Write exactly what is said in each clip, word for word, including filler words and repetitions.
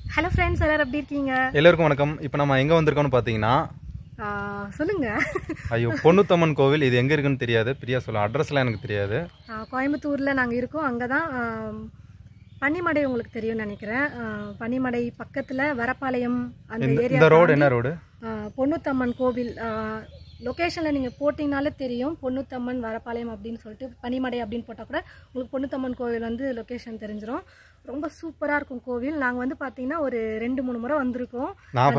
Hello friends, எல்லாரும் எப்படி இருக்கீங்க? எல்லாருக்கும் வணக்கம். இப்போ நம்ம எங்க வந்திருக்கோம்னு பாத்தீங்கன்னா சொல்லுங்க. ஐயோ பொன்னுத்தம்மன் கோவில் இது எங்க இருக்குன்னு தெரியாது. பிரியா சொல்ல அட்ரஸ்லாம் எனக்கு தெரியாது. கோயம்புத்தூர்ல நாங்க இருக்கோம். அங்கதான் பன்னிமடை உங்களுக்கு தெரியும்னு நினைக்கிறேன். பன்னிமடை பக்கத்துல வரப்பாளையம் அந்த ஏரியா. இந்த ரோட் என்ன ரோடு? பொன்னுத்தம்மன் கோவில் லொகேஷனில் நீங்கள் போட்டிங்கனாலே தெரியும். பொன்னுத்தம்மன் வரப்பாளையம் அப்படின்னு சொல்லிட்டு பனிமடை அப்படின்னு போட்டால் கூட உங்களுக்கு பொன்னுத்தம்மன் கோவில் வந்து லொக்கேஷன் தெரிஞ்சிடும். ரொம்ப சூப்பராக இருக்கும் கோவில். நாங்கள் வந்து பார்த்தீங்கன்னா ஒரு ரெண்டு மூணு முறை வந்திருக்கோம்.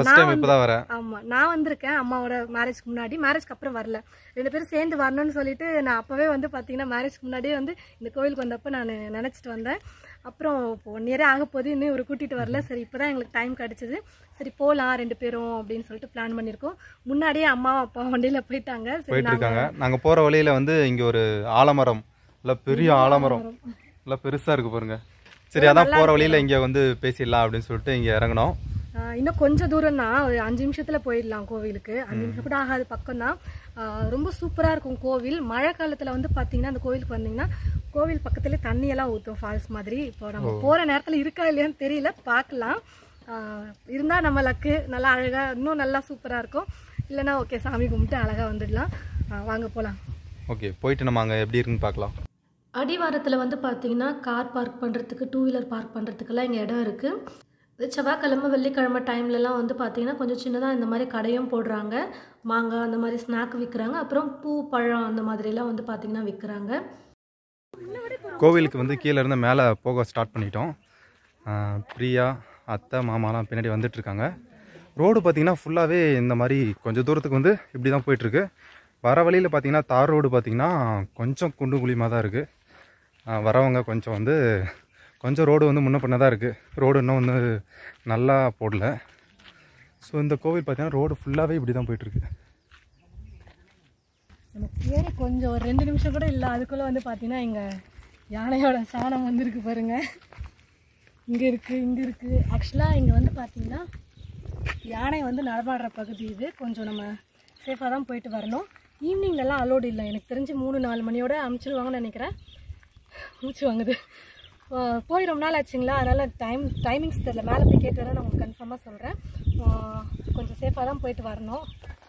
ஆமாம், நான் வந்திருக்கேன் அம்மாவோட மேரேஜ்க்கு முன்னாடி. மேரேஜ்க்கு அப்புறம் வரல. ரெண்டு பேரும் சேர்ந்து வரணும்னு சொல்லிட்டு நான் அப்போவே வந்து பார்த்தீங்கன்னா மேரேஜ்க்கு முன்னாடியே வந்து இந்த கோவிலுக்கு வந்தப்போ நான் நினச்சிட்டு வந்தேன். அப்புறம் இப்போ ஒன் இயரே ஆக போது இன்னும் ஒரு கூட்டிகிட்டு வரல. சரி இப்போ தான் எங்களுக்கு டைம் கிடச்சிது. சரி போகலாம் ரெண்டு பேரும் அப்படின்னு சொல்லிட்டு பிளான் பண்ணியிருக்கோம். முன்னாடியே அம்மா அப்பா வண்டியில் போயிட்டாங்க. போயிட்டு இருக்காங்க. நாங்கள் போகிற வழியில் வந்து இங்கே ஒரு ஆலமரம் இல்லை பெரிய ஆலமரம் இல்லை பெருசாக இருக்குது பாருங்க. சரி அதான் போகிற வழியில் இங்கே வந்து பேசிடலாம் அப்படின்னு சொல்லிட்டு இங்கே இறங்கணும். இன்னும் கொஞ்சம் தூரம் தான், ஒரு அஞ்சு நிமிஷத்தில் போயிடலாம் கோவிலுக்கு. அஞ்சு நிமிஷம் கூட ஆகாது, பக்கம் தான். ரொம்ப சூப்பராக இருக்கும் கோவில். மழை காலத்தில் வந்து பார்த்தீங்கன்னா அந்த கோவிலுக்கு வந்தீங்கன்னா கோவில் பக்கத்துலேயே தண்ணியெல்லாம் ஊற்றும் ஃபால்ஸ் மாதிரி. இப்போ நம்ம போகிற நேரத்தில் இருக்கா இல்லையான்னு தெரியல, பார்க்கலாம். இருந்தால் நம்ம லக்கு நல்லா அழகாக இன்னும் நல்லா சூப்பராக இருக்கும். இல்லைனா ஓகே சாமி கும்பிட்டு அழகாக வந்துடலாம். வாங்க போகலாம். ஓகே போயிட்டு நம்ம அங்கே எப்படி இருக்குன்னு பார்க்கலாம். அடிவாரத்தில் வந்து பார்த்தீங்கன்னா கார் பார்க் பண்ணுறதுக்கு, டூ வீலர் பார்க் பண்ணுறதுக்கெல்லாம் இங்கே இடம் இருக்குது. செவ்வாய்க்கிழமை வெள்ளிக்கிழமை டைம்லலாம் வந்து பார்த்திங்கன்னா கொஞ்சம் சின்னதாக இந்த மாதிரி கடையும் போடுறாங்க. மாங்காய் அந்த மாதிரி ஸ்நாக் விற்கிறாங்க. அப்புறம் பூ பழம் அந்த மாதிரிலாம் வந்து பார்த்திங்கன்னா விற்கிறாங்க. கோவிலுக்கு வந்து கீழே இருந்து மேலே போக ஸ்டார்ட் பண்ணிட்டோம். பிரியா அத்தை மாமாலாம் பின்னாடி வந்துட்டுருக்காங்க. ரோடு பார்த்திங்கன்னா ஃபுல்லாகவே இந்த மாதிரி கொஞ்சம் தூரத்துக்கு வந்து இப்படி தான் போயிட்டுருக்கு. வர வழியில் பார்த்திங்கன்னா தார் ரோடு பார்த்திங்கன்னா கொஞ்சம் குண்டு குழியமாக தான் இருக்குது. வரவங்க கொஞ்சம் வந்து கொஞ்சம் ரோடு வந்து முன்ன பண்ண தான் இருக்குது. ரோடு இன்னும் வந்து நல்லா போடல. ஸோ இந்த கோவில் பார்த்தீங்கன்னா ரோடு ஃபுல்லாகவே இப்படி தான் போயிட்டுருக்கு. ஏறி கொஞ்சம் ஒரு ரெண்டு நிமிஷம் கூட இல்லை, அதுக்குள்ளே வந்து பார்த்தீங்கன்னா இங்கே யானையோட சாணம் வந்துருக்கு பாருங்கள். இங்கே இருக்குது, இங்கே இருக்குது. ஆக்சுவலாக இங்கே வந்து பார்த்தீங்கன்னா யானை வந்து நடமாடுற பகுதி இது. கொஞ்சம் நம்ம சேஃபாக தான் போயிட்டு வரணும். ஈவினிங்லலாம் அலோடு இல்லை. எனக்கு தெரிஞ்சு மூணு நாலு மணியோட அனுப்பிச்சிடுவாங்கன்னு நினைக்கிறேன். மூச்சு வாங்குது. போய் ரொம்ப நாள் ஆச்சுங்களா, அதனால் டைம் டைமிங்ஸ் தெரியல. மேலே போய் கேட்டு வர நான் உங்களுக்கு கன்ஃபார்மாக சொல்கிறேன். கொஞ்சம் சேஃபாக தான் போயிட்டு வரணும்.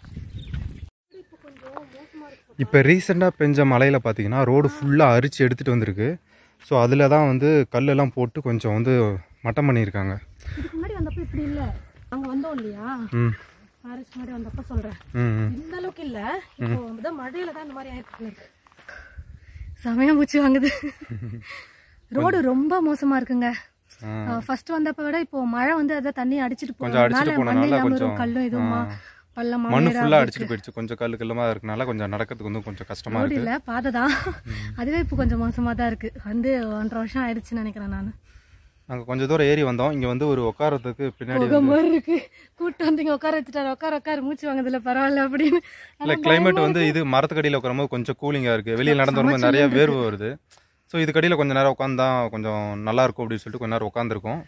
இப்போ கொஞ்சம் மோசமாக இருக்குது. இப்போ ரீசெண்டாக பெஞ்ச மழையில் பார்த்தீங்கன்னா ரோடு ஃபுல்லாக அரிச்சு எடுத்துகிட்டு வந்திருக்கு. ஸோ அதில் தான் வந்து கல்லெல்லாம் போட்டு கொஞ்சம் வந்து மட்டம் பண்ணியிருக்காங்க. இதுக்கு முன்னாடி வந்தப்போ இப்படி இல்லை. அங்கே வந்தோம் இல்லையா, ம் மேரேஜ் முன்னாடி வந்தப்போ சொல்கிறேன், இந்த அளவுக்கு இல்லை. இப்போ தான் மழையில் தான் இந்த மாதிரி ஆயிருக்கு. செமையாக மூச்சு வாங்குது. ரோடு ரொம்ப மோசமா இருக்குங்க. ஃபர்ஸ்ட் வந்தப்ப விட இப்போ மழை வந்து அத தண்ணி அடிச்சிட்டு போறதுனால கல்லும் இதுமா பள்ளமா மண்ணு ஃபுல்லா அடிச்சிட்டு போயிடுச்சு. கொஞ்சம் கல்லு கல்லமா இருக்கனால கொஞ்சம் நடக்கிறதுக்கு வந்து கொஞ்சம் கஷ்டமா இருக்கு. இல்ல பாதை தான், அதுவே இப்போ கொஞ்சம் மோசமா தான் இருக்கு. வந்து ஒன்றரை வருஷம் ஆயிடுச்சுன்னு நினைக்கிறேன் நான். நாங்க கொஞ்சம் தூரம் ஏறி வந்தோம். இங்க வந்து ஒரு உட்காரத்துக்கு பின்னாடி இருக்கு. கூட்டு வந்து இங்க உட்கார வச்சுட்டாரு. உட்கார உட்கார மூச்சு வாங்குதுல, பரவாயில்ல அப்படின்னு. இல்ல கிளைமேட் வந்து இது மரத்துக்கடியில உட்காரும்போது கொஞ்சம் கூலிங்கா இருக்கு. வெளியில நடந்து வரும்போது நிறைய வேர்வை வருது. ஸோ இது கடையில் கொஞ்சம் நேரம் உட்காந்தா கொஞ்சம் நல்லா இருக்கும் அப்படின்னு சொல்லிட்டு கொஞ்சம் நேரம் உட்காந்துருக்கோம்.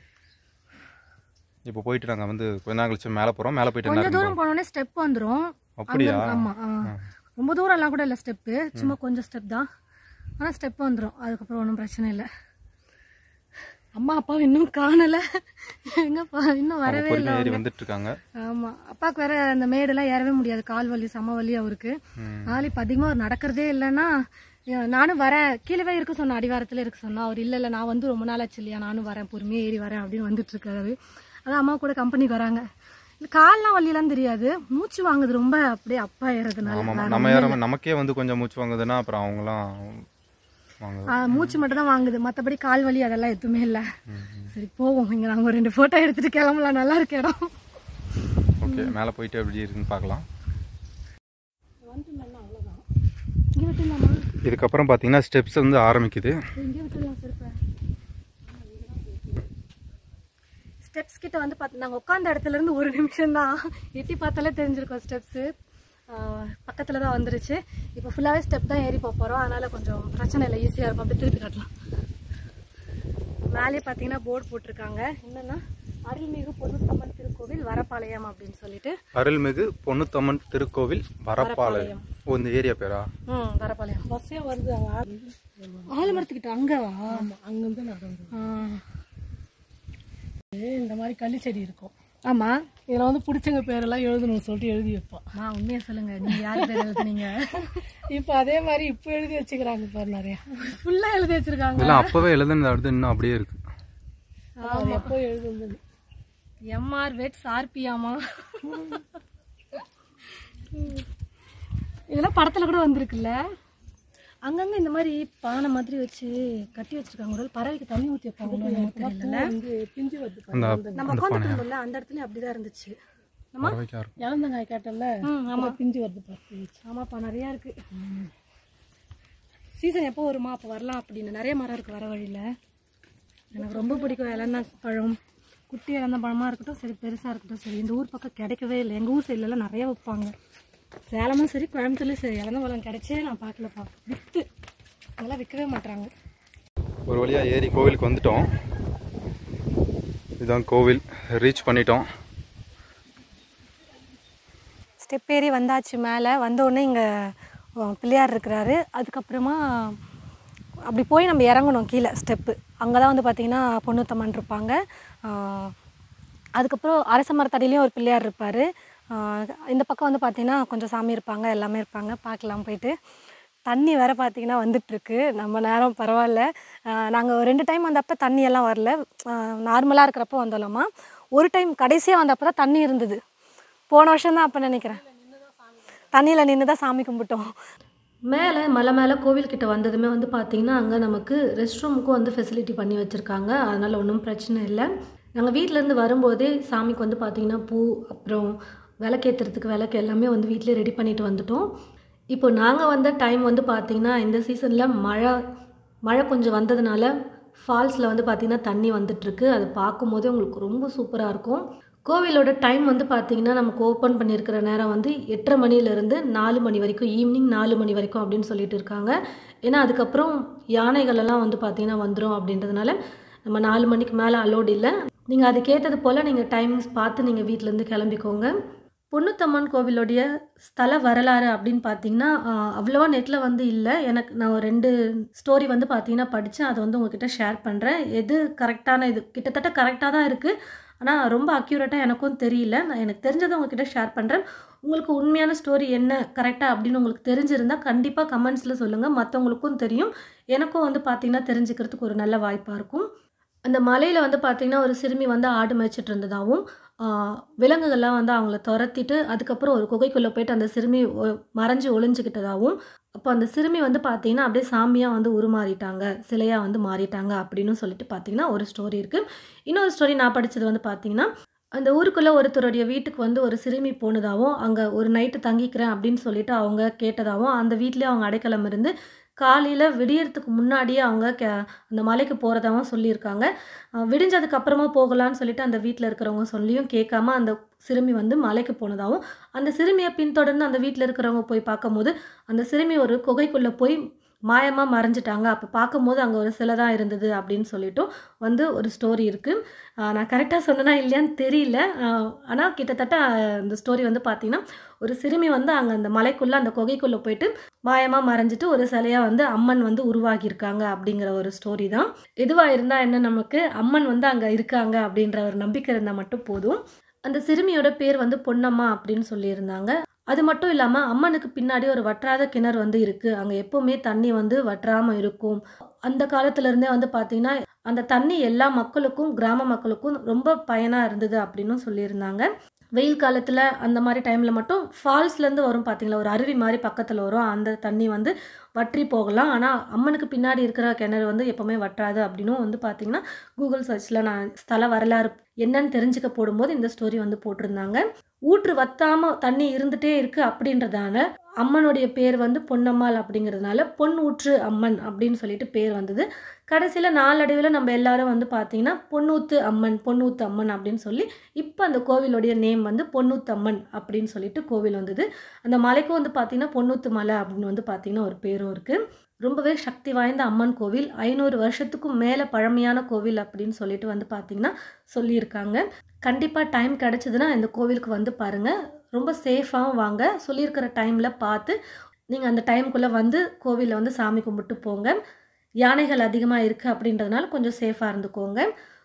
இப்போ போயிட்டு நாங்கள் வந்து கொஞ்ச நேரம் கழிச்சு மேலே போகிறோம். மேலே போயிட்டு கொஞ்சம் தூரம் போனோடனே ஸ்டெப் வந்துடும். அப்படியா? ஆமாம், ரொம்ப தூரம் எல்லாம் கூட இல்லை ஸ்டெப்பு, சும்மா கொஞ்சம் ஸ்டெப் தான். ஆனால் ஸ்டெப் வந்துடும். அதுக்கப்புறம் ஒன்றும் பிரச்சனை இல்லை. அம்மா அப்பா இன்னும் காணலை. எங்கப்பா இன்னும் வரவே இல்லை, ஏறி வந்துட்டு இருக்காங்க. ஆமாம், அப்பாவுக்கு வேற அந்த மேடெல்லாம் ஏறவே முடியாது. கால் வலி சம வலி அவருக்கு. அதனால இப்போ அதிகமாக அவர் நடக்கிறதே இல்லைன்னா நானும் வரேன். கீழே இருக்க சொன்னேன், அடிவாரத்தில் இருக்க சொன்னா. அவர் இல்லை இல்லை நான் வந்து ரொம்ப நாள் ஆச்சு இல்லையா, நானும் வரேன் பொறுமையாக ஏறி வரேன் அப்படின்னு வந்துட்டு இருக்காரு. அதான் அம்மா கூட கம்பெனிக்கு வராங்க. கால்லாம் வலியெல்லாம் தெரியாது, மூச்சு வாங்குது ரொம்ப. அப்படியே அப்பா ஏறதுனால நம்ம ஏற நமக்கே வந்து கொஞ்சம் மூச்சு வாங்குதுன்னா அப்புறம் அவங்களாம் மூச்சு மட்டும் தான் வாங்குது, மற்றபடி கால் வலி அதெல்லாம் எதுவுமே இல்லை. சரி போவோம். இங்கே நாங்கள் ஒரு ரெண்டு ஃபோட்டோ எடுத்துட்டு கிளம்பலாம். நல்லா இருக்கு இடம். ஓகே மேலே போயிட்டு எப்படி இருக்குன்னு பார்க்கலாம். இதுக்கப்புறம் பார்த்தீங்கன்னா ஸ்டெப்ஸ் வந்து ஆரம்பிக்குது. ஸ்டெப்ஸ் கிட்ட வந்து பார்த்து நாங்கள் உட்காந்த இடத்துல இருந்து ஒரு நிமிஷம் தான், எட்டி பார்த்தாலே தெரிஞ்சிருக்கோம் ஸ்டெப்ஸு. பக்கத்தில் தான் வந்துருச்சு. இப்போ ஃபுல்லாகவே ஸ்டெப் தான் ஏறி போக போகிறோம். அதனால் கொஞ்சம் பிரச்சனை இல்லை, ஈஸியாக இருக்கும். அப்படி திருப்பி காட்டலாம். மேலே பார்த்தீங்கன்னா போர்டு போட்டிருக்காங்க. என்னென்னா அருள்மிகு பொன்னுத்தம்மன் திருக்கோவில் வரப்பாளையம் அப்படின்னு சொல்லிட்டு. அருள்மிகு பொன்னுத்தம்மன் திருக்கோவில் வரப்பாளையம். ஓ இந்த ஏரியா பேரா? ம் வரப்பாளையம். பஸ்ஸே வருது. ஆலமரத்துக்கிட்ட அங்கவா? அங்கேருந்து நடந்து இந்த மாதிரி கள்ளி செடி இருக்கும். ஆமாம், இதில் வந்து பிடிச்சவங்க பேரெல்லாம் எழுதணும்னு சொல்லிட்டு எழுதி வைப்போம். நான் உண்மையை சொல்லுங்கள், நீங்கள் யார் பேர் எழுதுனீங்க? இப்போ அதே மாதிரி இப்போ எழுதி வச்சுக்கிறாங்க பாரு, நிறையா ஃபுல்லாக எழுதி வச்சுருக்காங்க. இதெல்லாம் அப்போவே எழுதுனது அடுத்து இன்னும் அப்படியே இருக்கு. அது எப்போ எழுதுனது. எம்ஆர் வெட்ஸ் ஆர்பியாமா, இதெல்லாம் படத்தில் கூட வந்திருக்குல்ல. அங்கங்கே இந்த மாதிரி பானை மாதிரி வச்சு கட்டி வச்சிருக்காங்க. ஒரு பறவைக்கு தண்ணி ஊற்றி வைப்பாங்க. பிஞ்சு வருது. நம்ம உட்காந்துருந்தோம்ல அந்த இடத்துல அப்படிதான் இருந்துச்சு. நம்ம இளந்தங்காய் கேட்டல. ஆமாம், பிஞ்சு வருது பாரு. ஆமாப்பா, நிறையா இருக்கு. சீசன் எப்போ வருமா அப்போ வரலாம் அப்படின்னு. நிறைய மரம் இருக்குது வர வழியில். எனக்கு ரொம்ப பிடிக்கும் இளந்தா பழம். குட்டி இளந்த பழமாக இருக்கட்டும் சரி, பெருசாக இருக்கட்டும் சரி. இந்த ஊர் பக்கம் கிடைக்கவே இல்லை. எங்கள் ஊர் சைட்லலாம் நிறையா வைப்பாங்க. சேலமும் சரி கோயம்புத்தூர்லையும் சரி இளந்த பழம் கிடைச்சே நான் பார்க்கலப்பா. விற்று அதெல்லாம் விற்கவே மாட்டாங்க. ஒரு வழியாக ஏறி கோவிலுக்கு வந்துட்டோம். இதுதான் கோவில், ரீச் பண்ணிட்டோம். ஸ்டெப் ஏறி வந்தாச்சு. மேலே வந்தோடனே இங்கே பிள்ளையார் இருக்கிறாரு. அதுக்கப்புறமா அப்படி போய் நம்ம இறங்கணும் கீழே ஸ்டெப்பு. அங்கே தான் வந்து பார்த்திங்கன்னா பொண்ணுத்தம்மன் இருப்பாங்க. அதுக்கப்புறம் அரச மரத்தடியிலையும் ஒரு பிள்ளையார் இருப்பார். இந்த பக்கம் வந்து பார்த்திங்கன்னா கொஞ்சம் சாமி இருப்பாங்க, எல்லாமே இருப்பாங்க. பார்க்கலாம் போயிட்டு. தண்ணி வேறு பார்த்திங்கன்னா வந்துட்டுருக்கு. நம்ம நேரம் பரவாயில்ல. நாங்கள் ரெண்டு டைம் வந்தப்போ தண்ணியெல்லாம் வரல. நார்மலாக இருக்கிறப்போ வந்தோம்லாமா. ஒரு டைம் கடைசியாக வந்தப்போ தான் தண்ணி இருந்தது. போன வருஷம் தான் அப்போ நினைக்கிறேன். தண்ணியில் நின்று தான் சாமி கும்பிட்டோம். மேலே மலை மேலே கோவில்கிட்ட வந்ததுமே வந்து பார்த்திங்கன்னா அங்கே நமக்கு ரெஸ்ட் ரூமுக்கும் வந்து ஃபெசிலிட்டி பண்ணி வச்சுருக்காங்க. அதனால் ஒன்றும் பிரச்சனை இல்லை. நாங்கள் வீட்டிலேருந்து வரும்போதே சாமிக்கு வந்து பார்த்திங்கன்னா பூ, அப்புறம் விளக்கேற்றுறதுக்கு விளக்கு எல்லாமே வந்து வீட்டிலே ரெடி பண்ணிட்டு வந்துட்டோம். இப்போ நாங்கள் வந்த டைம் வந்து பார்த்திங்கன்னா இந்த சீசனில் மழை மழை கொஞ்சம் வந்ததுனால ஃபால்ஸில் வந்து பார்த்திங்கன்னா தண்ணி வந்துட்டுருக்கு. அது பார்க்கும்போதே உங்களுக்கு ரொம்ப சூப்பராக இருக்கும். கோவிலோட டைம் வந்து பார்த்திங்கன்னா நமக்கு ஓப்பன் பண்ணியிருக்கிற நேரம் வந்து எட்டரை மணிலேருந்து நாலு மணி வரைக்கும், ஈவினிங் நாலு மணி வரைக்கும் அப்படின்னு சொல்லிட்டு இருக்காங்க. ஏன்னா அதுக்கப்புறம் யானைகளெல்லாம் வந்து பார்த்திங்கன்னா வந்துடும் அப்படின்றதுனால நம்ம நாலு மணிக்கு மேலே அலோடு இல்லை. நீங்கள் அதுக்கேற்றது போல் நீங்கள் டைமிங்ஸ் பார்த்து நீங்கள் வீட்டிலேருந்து கிளம்பிக்கோங்க. பொண்ணுத்தம்மன் கோவிலுடைய ஸ்தல வரலாறு அப்படின்னு பார்த்தீங்கன்னா அவ்வளோவா நெட்டில் வந்து இல்லை. எனக்கு நான் ஒரு ரெண்டு ஸ்டோரி வந்து பார்த்தீங்கன்னா படித்தேன். அதை வந்து உங்ககிட்ட ஷேர் பண்ணுறேன். எது கரெக்டான இது கிட்டத்தட்ட கரெக்டாக தான் இருக்குது. ஆனால் ரொம்ப அக்யூரேட்டாக எனக்கும் தெரியல. நான் எனக்கு தெரிஞ்சதை உங்ககிட்ட ஷேர் பண்ணுறேன். உங்களுக்கு உண்மையான ஸ்டோரி என்ன கரெக்டாக அப்படின்னு உங்களுக்கு தெரிஞ்சிருந்தால் கண்டிப்பாக கமெண்ட்ஸில் சொல்லுங்கள். மற்றவங்களுக்கும் தெரியும், எனக்கும் வந்து பார்த்திங்கன்னா தெரிஞ்சுக்கிறதுக்கு ஒரு நல்ல வாய்ப்பாக இருக்கும். அந்த மலையில் வந்து பார்த்திங்கன்னா ஒரு சிறுமி வந்து ஆடு மேய்ச்சிட்டு இருந்ததாகவும் விலங்குகள்லாம் வந்து அவங்கள துரத்திட்டு அதுக்கப்புறம் ஒரு குகைக்குள்ளே போயிட்டு அந்த சிறுமி மறைஞ்சு ஒளிஞ்சிக்கிட்டதாகவும், அப்போ அந்த சிறுமி வந்து பார்த்திங்கன்னா அப்படியே சாமியாக வந்து உருமாறிட்டாங்க, சிலையாக வந்து மாறிட்டாங்க அப்படின்னு சொல்லிட்டு பார்த்திங்கன்னா ஒரு ஸ்டோரி இருக்குது. இன்னொரு ஸ்டோரி நான் படித்தது வந்து பார்த்திங்கன்னா அந்த ஊருக்குள்ளே ஒருத்தருடைய வீட்டுக்கு வந்து ஒரு சிறுமி போனதாகவும், அங்கே ஒரு நைட்டு தங்கிக்கிறேன் அப்படின்னு சொல்லிட்டு அவங்க கேட்டதாகவும், அந்த வீட்டிலே அவங்க அடைக்கலம் இருந்து காலையில் விடியறதுக்கு முன்னாடியே அவங்க கே அந்த மலைக்கு போகிறதாகவும் சொல்லியிருக்காங்க. விடிஞ்சதுக்கு அப்புறமா போகலான்னு சொல்லிட்டு அந்த வீட்டில் இருக்கிறவங்க சொல்லியும் கேட்காம அந்த சிறுமி வந்து மலைக்கு போனதாகவும், அந்த சிறுமியை பின்தொடர்ந்து அந்த வீட்டில் இருக்கிறவங்க போய் பார்க்கும்போது அந்த சிறுமி ஒரு குகைக்குள்ளே போய் மாயமாக மறைஞ்சிட்டாங்க. அப்போ பார்க்கும்போது அங்கே ஒரு சிலை தான் இருந்தது அப்படின்னு சொல்லிட்டும் வந்து ஒரு ஸ்டோரி இருக்குது. நான் கரெக்டாக சொன்னேன்னா இல்லையான்னு தெரியல. ஆனால் கிட்டத்தட்ட இந்த ஸ்டோரி வந்து பார்த்திங்கன்னா ஒரு சிறுமி வந்து அங்கே அந்த மலைக்குள்ளே அந்த குகைக்குள்ளே போயிட்டு மாயமாக மறைஞ்சிட்டு ஒரு சிலையாக வந்து அம்மன் வந்து உருவாகியிருக்காங்க அப்படிங்கிற ஒரு ஸ்டோரி தான். எதுவாக இருந்தால் என்ன, நமக்கு அம்மன் வந்து அங்கே இருக்காங்க அப்படின்ற ஒரு நம்பிக்கை இருந்தால் மட்டும் போதும். அந்த சிறுமியோட பேர் வந்து பொன்னம்மா அப்படின்னு சொல்லியிருந்தாங்க. அது மட்டும் இல்லாமல் அம்மனுக்கு பின்னாடி ஒரு வற்றாத கிணறு வந்து இருக்குது. அங்கே எப்போவுமே தண்ணி வந்து வற்றாமல் இருக்கும். அந்த காலத்துலேருந்தே வந்து பார்த்திங்கன்னா அந்த தண்ணி எல்லா மக்களுக்கும், கிராம மக்களுக்கும் ரொம்ப பயனாக இருந்தது அப்படின்னு சொல்லியிருந்தாங்க. வெயில் காலத்தில் அந்த மாதிரி டைமில் மட்டும் ஃபால்ஸ்லேருந்து வரும் பார்த்திங்களா, ஒரு அருவி மாதிரி பக்கத்தில் வரும். அந்த தண்ணி வந்து வற்றி போகலாம். ஆனால் அம்மனுக்கு பின்னாடி இருக்கிற கிணறு வந்து எப்போவுமே வற்றாது அப்படின்னும் வந்து பார்த்திங்கன்னா கூகுள் சர்ச்சில் நான் ஸ்தல வரலாறு என்னன்னு தெரிஞ்சுக்க போடும்போது இந்த ஸ்டோரி வந்து போட்டிருந்தாங்க. ஊற்று வத்தாமல் தண்ணி இருந்துகிட்டே இருக்குது அப்படின்றதால அம்மனுடைய பேர் வந்து பொன்னம்மாள் அப்படிங்கிறதுனால பொன் ஊற்று அம்மன் அப்படின்னு சொல்லிட்டு பேர் வந்தது. கடைசியில் நாளடைவில் நம்ம எல்லாரும் வந்து பார்த்திங்கன்னா பொன்னூத்து அம்மன் பொன்னூத்து அம்மன் அப்படின்னு சொல்லி இப்போ அந்த கோவிலுடைய நேம் வந்து பொன்னூத்து அம்மன் அப்படின்னு சொல்லிட்டு கோவில் வந்தது. அந்த மலைக்கும் வந்து பார்த்திங்கன்னா பொன்னூத்து மலை அப்படின்னு வந்து பார்த்திங்கன்னா ஒரு பேரும் இருக்குது. ரொம்பவே சக்தி வாய்ந்த அம்மன் கோவில், ஐநூறு வருஷத்துக்கும் மேலே பழமையான கோவில் அப்படின்னு சொல்லிட்டு வந்து பார்த்திங்கன்னா சொல்லியிருக்காங்க. கண்டிப்பாக டைம் கிடச்சிதுன்னா இந்த கோவிலுக்கு வந்து பாருங்கள். ரொம்ப சேஃபாகவும் வாங்க. சொல்லியிருக்கிற டைமில் பார்த்து நீங்கள் அந்த டைமுக்குள்ளே வந்து கோவிலில் வந்து சாமி கும்பிட்டு போங்க. யானைகள் அதிகமாக இருக்குது அப்படின்றதுனால கொஞ்சம் சேஃபாக இருந்துக்கோங்க. ரொம்ப சேஃபாக இருந்துக்கோங்க. கோவிலுக்கு வந்து பாருங்கள். ரொம்ப சேஃபாகவும் வாங்க. சொல்லியிருக்கிற டைமில் பார்த்து நீங்கள் அந்த டைமுக்குள்ளே வந்து கோவிலில் வந்து சாமி கும்பிட்டு போங்க. யானைகள் அதிகமாக இருக்குது அப்படின்றதுனால கொஞ்சம் சேஃபாக இருந்துக்கோங்க.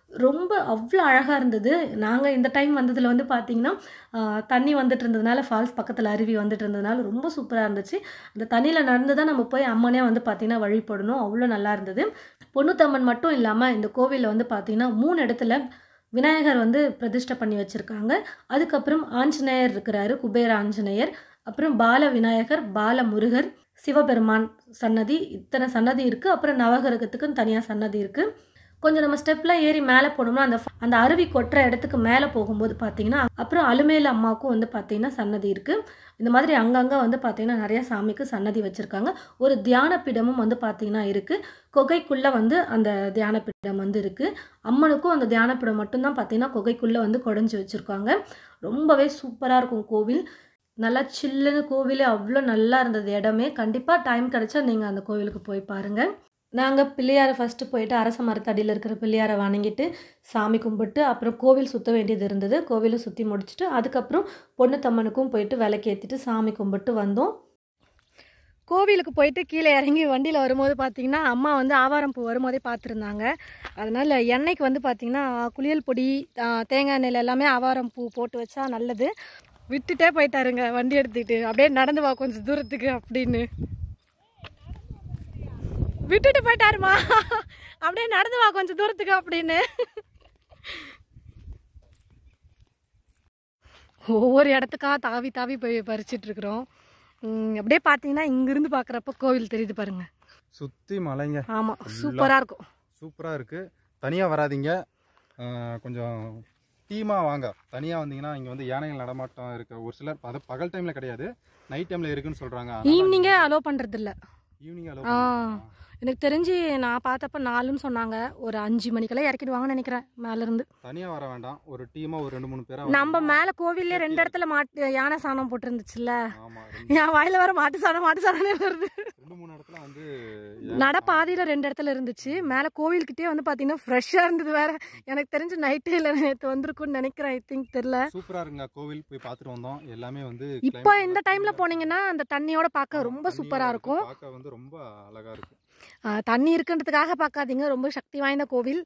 ரொம்ப அவ்வளோ அழகாக இருந்தது. நாங்கள் இந்த டைம் வந்ததில் வந்து பார்த்திங்கன்னா தண்ணி வந்துட்டு இருந்ததுனால, ஃபால்ஸ் பக்கத்தில் அருவி வந்துட்டு இருந்ததுனால ரொம்ப சூப்பராக இருந்துச்சு. அந்த தண்ணியில் நடந்து தான் நம்ம போய் அம்மனே வந்து பார்த்திங்கன்னா வழிபடணும். அவ்வளோ நல்லா இருந்தது. பொன்னுத்தம்மன் மட்டும் இல்லாமல் இந்த கோவிலில் வந்து பார்த்திங்கன்னா மூணு இடத்துல விநாயகர் வந்து பிரதிஷ்டை பண்ணி வச்சுருக்காங்க. அதுக்கப்புறம் ஆஞ்சநேயர் இருக்கிறாரு, குபேர ஆஞ்சநேயர், அப்புறம் பால விநாயகர், பால முருகர், சிவபெருமான் சன்னதி, இத்தனை சன்னதி இருக்குது. அப்புறம் நவகிரகத்துக்குன்னு தனியாக சன்னதி இருக்குது. கொஞ்சம் நம்ம ஸ்டெப்லாம் ஏறி மேலே போனோம்னா அந்த அந்த அருவி கொட்டுற இடத்துக்கு மேலே போகும்போது பார்த்தீங்கன்னா அப்புறம் அலுமேலு அம்மாவுக்கும் வந்து பார்த்தீங்கன்னா சன்னதி இருக்குது. இந்த மாதிரி அங்கங்கே வந்து பார்த்தீங்கன்னா நிறையா சாமிக்கு சன்னதி வச்சுருக்காங்க. ஒரு தியான பீடமும் வந்து பார்த்தீங்கன்னா இருக்குது. குகைக்குள்ளே வந்து அந்த தியான பீடம் வந்து இருக்குது. அம்மனுக்கும் அந்த தியான பீடம் மட்டும்தான் பார்த்தீங்கன்னா குகைக்குள்ளே வந்து குடஞ்சி வச்சுருக்காங்க. ரொம்பவே சூப்பராக இருக்கும் கோவில். நல்லா சில்லுன்னு கோவில், அவ்வளோ நல்லா இருந்தது இடமே. கண்டிப்பாக டைம் கிடச்சா நீங்கள் அந்த கோவிலுக்கு போய் பாருங்கள். நாங்கள் பிள்ளையாரை ஃபஸ்ட்டு போயிட்டு அரச மரத்தடியில் இருக்கிற பிள்ளையாரை வணங்கிட்டு சாமி கும்பிட்டு அப்புறம் கோவில் சுற்ற வேண்டியது இருந்தது. கோவிலை சுற்றி முடிச்சுட்டு அதுக்கப்புறம் பொன்னுத்தம்மனுக்கும் போயிட்டு விளக்கேற்றிட்டு சாமி கும்பிட்டு வந்தோம். கோவிலுக்கு போயிட்டு கீழே இறங்கி வண்டியில் வரும்போது பார்த்திங்கன்னா அம்மா வந்து ஆவாரம் பூ வரும்போதே பார்த்துருந்தாங்க. அதனால் எண்ணெய்க்கு வந்து பார்த்திங்கன்னா குளியல் பொடி, தேங்காய் எண்ணெயில் எல்லாமே ஆவாரம் பூ போட்டு வச்சா நல்லது. விட்டுட்டே போயிட்டாருங்க வண்டி எடுத்துக்கிட்டு, அப்படியே நடந்து வா கொஞ்சம் தூரத்துக்கு அப்படின்னு விட்டுட்டு போயிட்டாருமா, அப்படியே நடந்து வா கொஞ்சம் தூரத்துக்கு அப்படின்னு. ஒவ்வொரு இடத்துக்கா தாவி தாவி போய் பறிச்சிட்டு இருக்கிறோம். அப்படியே பார்த்தீங்கன்னா இங்கிருந்து பார்க்குறப்ப கோவில் தெரியுது பாருங்க, சுற்றி மலைங்க. ஆமாம், சூப்பராக இருக்கும். சூப்பராக இருக்குது. தனியாக வராதிங்க, கொஞ்சம் டீமாக வாங்க. தனியாக வந்தீங்கன்னா இங்கே வந்து யானைகள் நடமாட்டம் இருக்குது. ஒரு சிலர் அது பகல் டைமில் கிடையாது, நைட் டைமில் இருக்குன்னு சொல்கிறாங்க. ஈவினிங்கே அலோவ் பண்ணுறது இல்லை. ஈவினிங் அலோவ் எனக்கு தெரிஞ்சு நான் பார்த்தப்ப நாலுன்னு சொன்னாங்க. ஒரு அஞ்சு மணிக்கெல்லாம் இறக்கிடுவாங்கன்னு நினைக்கிறேன் மேலேருந்து. தனியாக வர வேண்டாம், ஒரு டீமாக ஒரு ரெண்டு மூணு பேரா. நம்ம மேலே கோவில்லே ரெண்டு இடத்துல மாட்டு யானை சாணம் போட்டுருந்துச்சுல்ல, என் வாயில வர மாட்டு சாணம் மாட்டு சாணமே வருது. ரெண்டு மூணு இடத்துல வந்து நட பாதியில் ரெண்டு இடத்துல இருந்துச்சு. மேலே கோவில்கிட்டே வந்து பார்த்தீங்கன்னா ஃப்ரெஷ்ஷாக இருந்தது வேற. எனக்கு தெரிஞ்சு நைட்டே இல்லை நேற்று வந்திருக்குன்னு நினைக்கிறேன். ஐ திங்க் தெரியல. சூப்பராக இருக்குங்க கோவில். போய் பார்த்துட்டு வந்தோம். எல்லாமே வந்து இப்போ இந்த டைமில் போனீங்கன்னா அந்த தண்ணியோட பார்க்க ரொம்ப சூப்பராக இருக்கும். பார்க்க வந்து ரொம்ப அழகாக இருக்கும். தண்ணி இருக்குன்றதுக்காக பார்க்காதீங்க, ரொம்ப சக்தி வாய்ந்த கோவில்.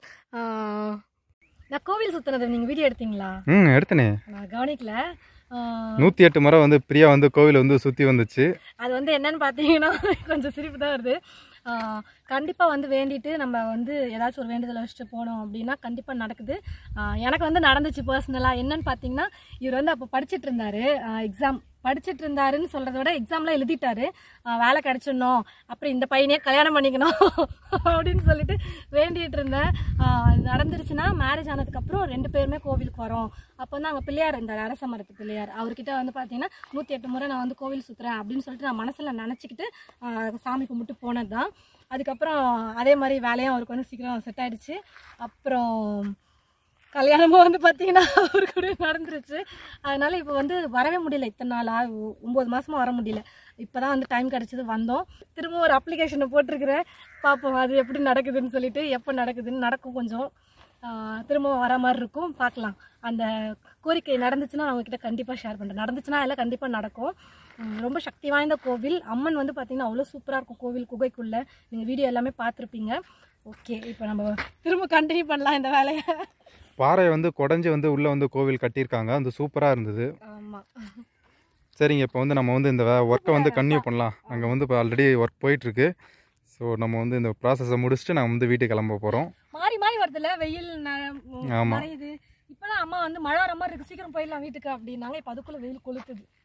நான் கோவில் சுத்தினது நீங்கள் வீடியோ எடுத்தீங்களா? ம் எடுத்தனே, நான் கவனிக்கல. நூற்றி எட்டு முறை வந்து பிரியா வந்து கோவில் வந்து சுற்றி வந்துச்சு. அது வந்து என்னன்னு பார்த்தீங்கன்னா கொஞ்சம் சிரிப்பு தான் வருது. கண்டிப்பாக வந்து வேண்டிட்டு நம்ம வந்து ஏதாச்சும் ஒரு வேண்டுதலை வச்சுட்டு போனோம் அப்படின்னா கண்டிப்பாக நடக்குது. எனக்கு வந்து நடந்துச்சு பர்சனலாக. என்னன்னு பார்த்தீங்கன்னா இவர் வந்து அப்போ படிச்சுட்டு இருந்தார், எக்ஸாம் படிச்சுட்டு இருந்தாருன்னு சொல்கிறத விட எக்ஸாம்லாம் எழுதிட்டாரு. வேலை கிடச்சிடணும், அப்புறம் இந்த பையனையே கல்யாணம் பண்ணிக்கணும் அப்படின்னு சொல்லிட்டு வேண்டிகிட்டு இருந்தேன். நடந்துருச்சுன்னா மேரேஜ் ஆனதுக்கப்புறம் ரெண்டு பேருமே கோவிலுக்கு வரோம். அப்போ வந்து அங்கே பிள்ளையார் இருந்தார், அரச மரத்து பிள்ளையார். அவர்கிட்ட வந்து பார்த்தீங்கன்னா நூற்றி எட்டு முறை நான் வந்து கோவில் சுற்றுறேன் அப்படின்னு சொல்லிட்டு நான் மனசில் நினச்சிக்கிட்டு சாமி கும்பிட்டு போனது தான். அதுக்கப்புறம் அதே மாதிரி வேலையும் அவருக்கு வந்து சீக்கிரம் செட் ஆகிடுச்சு. அப்புறம் கல்யாணமும் வந்து பார்த்தீங்கன்னா அவரு கூட நடந்துருச்சு. அதனால் இப்போ வந்து வரவே முடியல. இத்தனை நாளாக ஒம்பது மாதமாக வர முடியல. இப்போ தான் வந்து டைம் கிடச்சிது வந்தோம். திரும்ப ஒரு அப்ளிகேஷனை போட்டிருக்கிறேன், பார்ப்போம் அது எப்படி நடக்குதுன்னு சொல்லிட்டு. எப்போ நடக்குதுன்னு நடக்கும், கொஞ்சம் திரும்ப வர மாதிரி இருக்கும், பார்க்கலாம். அந்த கோரிக்கை நடந்துச்சுன்னா நான் உங்ககிட்ட கண்டிப்பாக ஷேர் பண்ணுறேன். நடந்துச்சுன்னா எல்லாம் கண்டிப்பாக நடக்கும். ரொம்ப சக்தி வாய்ந்த கோவில். அம்மன் வந்து பார்த்திங்கன்னா அவ்வளோ சூப்பராக இருக்கும் கோவில் குகைக்குள்ளே. நீங்கள் வீடியோ எல்லாமே பார்த்துருப்பீங்க. ஓகே, இப்போ நம்ம திரும்ப கண்டினியூ பண்ணலாம் இந்த வேலையை. பாறை வந்து குடஞ்சி வந்து உள்ளே வந்து கோவில் கட்டியிருக்காங்க, அந்த சூப்பராக இருந்தது. ஆமாம், சரிங்க. இப்போ வந்து நம்ம வந்து இந்த ஒர்க்கை வந்து கன்டினியூ பண்ணலாம். அங்கே வந்து இப்போ ஆல்ரெடி ஒர்க் போயிட்டுருக்கு. ஸோ நம்ம வந்து இந்த ப்ராசஸை முடிச்சுட்டு நம்ம வந்து வீட்டுக்கு கிளம்ப போகிறோம். மாறி மாறி வருதுல்ல, வெயில் மறையுது. இப்போதான் அம்மா வந்து மழை வர மாதிரி இருக்குது, சீக்கிரம் போயிடலாம் வீட்டுக்கு அப்படின்னாங்க. இப்போ அதுக்குள்ளே வெயில் கொளுத்துது.